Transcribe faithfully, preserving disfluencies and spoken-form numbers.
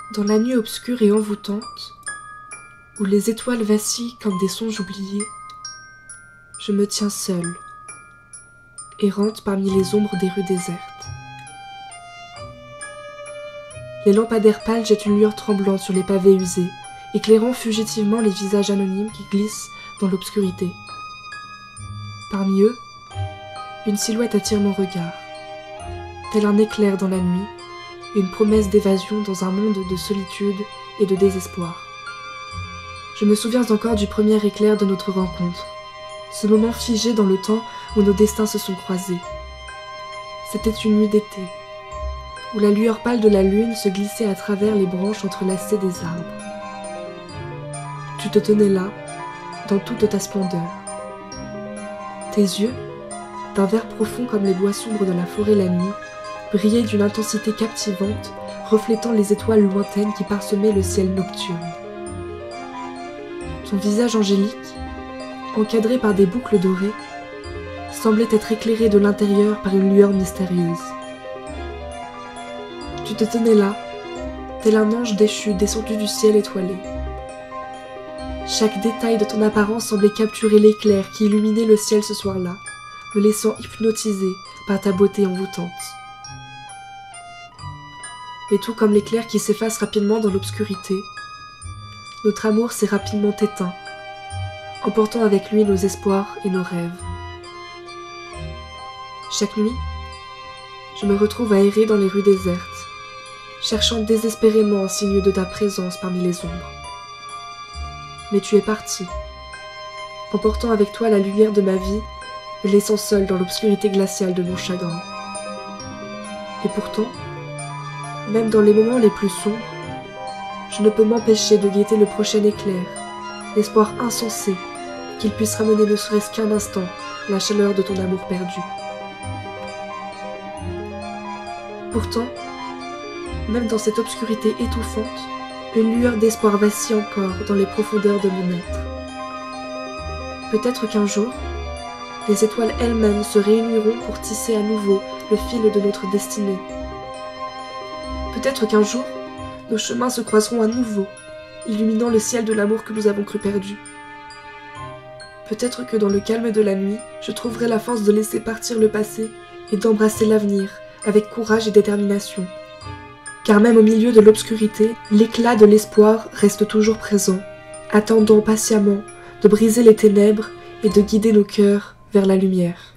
Dans la nuit obscure et envoûtante, où les étoiles vacillent comme des songes oubliés, je me tiens seule, errante parmi les ombres des rues désertes. Les lampadaires pâles jettent une lueur tremblante sur les pavés usés, éclairant fugitivement les visages anonymes qui glissent dans l'obscurité. Parmi eux, une silhouette attire mon regard, tel un éclair dans la nuit, une promesse d'évasion dans un monde de solitude et de désespoir. Je me souviens encore du premier éclair de notre rencontre, ce moment figé dans le temps où nos destins se sont croisés. C'était une nuit d'été, où la lueur pâle de la lune se glissait à travers les branches entrelacées des arbres. Tu te tenais là, dans toute ta splendeur. Tes yeux, d'un vert profond comme les bois sombres de la forêt la nuit, brillaient d'une intensité captivante, reflétant les étoiles lointaines qui parsemaient le ciel nocturne. Ton visage angélique, encadré par des boucles dorées, semblait être éclairé de l'intérieur par une lueur mystérieuse. Tu te tenais là, tel un ange déchu descendu du ciel étoilé. Chaque détail de ton apparence semblait capturer l'éclair qui illuminait le ciel ce soir-là, me laissant hypnotiser par ta beauté envoûtante. Et tout comme l'éclair qui s'efface rapidement dans l'obscurité, notre amour s'est rapidement éteint, emportant avec lui nos espoirs et nos rêves. Chaque nuit, je me retrouve à errer dans les rues désertes, cherchant désespérément un signe de ta présence parmi les ombres. Mais tu es parti, emportant avec toi la lumière de ma vie, me laissant seule dans l'obscurité glaciale de mon chagrin. Et pourtant, même dans les moments les plus sombres, je ne peux m'empêcher de guetter le prochain éclair, l'espoir insensé qu'il puisse ramener ne serait-ce qu'un instant la chaleur de ton amour perdu. Pourtant, même dans cette obscurité étouffante, une lueur d'espoir vacille encore dans les profondeurs de mon être. Peut-être qu'un jour, les étoiles elles-mêmes se réuniront pour tisser à nouveau le fil de notre destinée. Peut-être qu'un jour, nos chemins se croiseront à nouveau, illuminant le ciel de l'amour que nous avons cru perdu. Peut-être que dans le calme de la nuit, je trouverai la force de laisser partir le passé et d'embrasser l'avenir avec courage et détermination. Car même au milieu de l'obscurité, l'éclat de l'espoir reste toujours présent, attendant patiemment de briser les ténèbres et de guider nos cœurs vers la lumière.